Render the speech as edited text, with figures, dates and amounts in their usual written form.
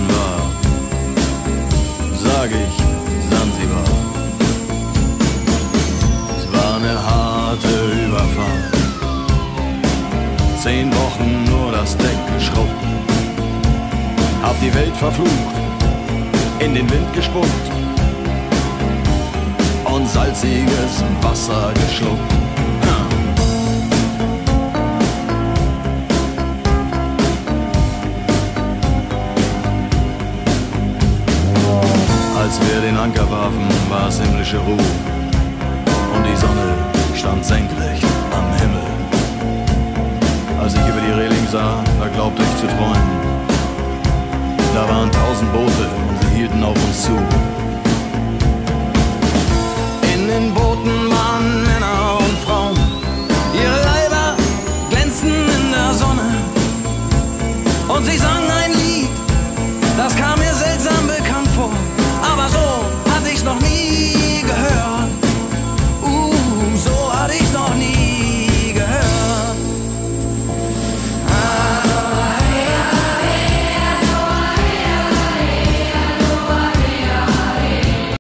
war, sag ich Sansibar. Es war eine harte Überfahrt, 10 Wochen nur das Deck geschrubbt, hab die Welt verflucht, in den Wind gespuckt und salziges Wasser geschluckt. Als wir den Anker warfen, war es himmlische Ruhe und die Sonne stand senkrecht am Himmel. Als ich über die Reling sah, da glaubte ich zu träumen. Da waren 1000 Boote und sie hielten auf uns zu.